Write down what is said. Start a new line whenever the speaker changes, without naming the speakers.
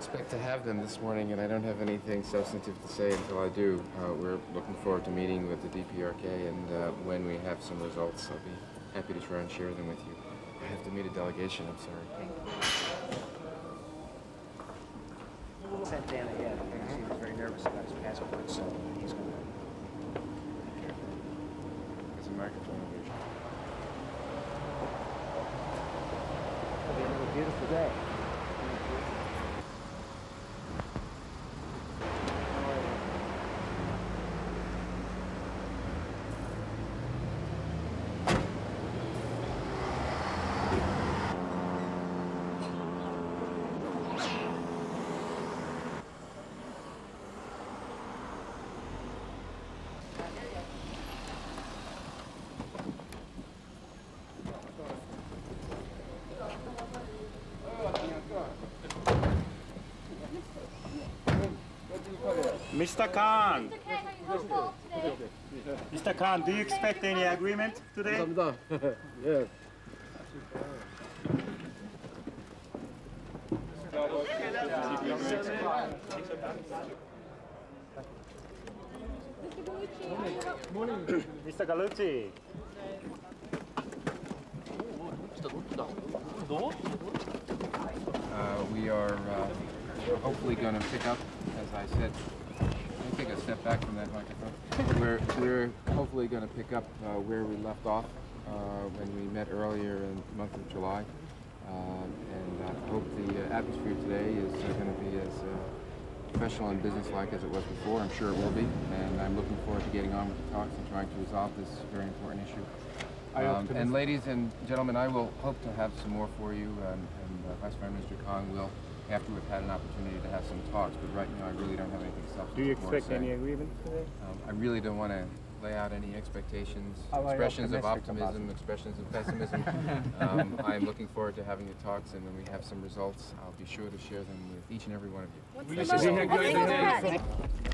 expect to have them this morning, and I don't have anything substantive to say until I do. We're looking forward to meeting with the DPRK, and when we have some results, I'll be happy to try and share them with you. I have to meet a delegation, I'm sorry.
Sent Dan ahead because he was very nervous about his passport, so he's going to take care of that.
There's a microphone over here.
It'll be another beautiful day.
Mr. Khan,
Mr. Khan, are you hopeful today?
Mr. Khan, do you expect any agreement today?
감사합니다. 예.
Mr. Gallucci.
We are hopefully going to pick up, as I said. Let me take a step back from that microphone. We're hopefully going to pick up where we left off when we met earlier in the month of July. And I hope the atmosphere today is going to be as professional and businesslike as it was before. I'm sure it will be. And I'm looking forward to getting on with the talks and trying to resolve this very important issue. And ladies and gentlemen, I will hope to have some more for you, and Vice Prime Minister Khan will, after we've had an opportunity to have some talks, but right now I really don't have anything substantive.
Do you
more to
expect
say.
any agreement today?
I really don't want to lay out any expectations,
How are you
expressions of
optimistic about
optimism,
it?
expressions of pessimism. I am looking forward to having the talks, and when we have some results, I'll be sure to share them with each and every one of you.
What's the most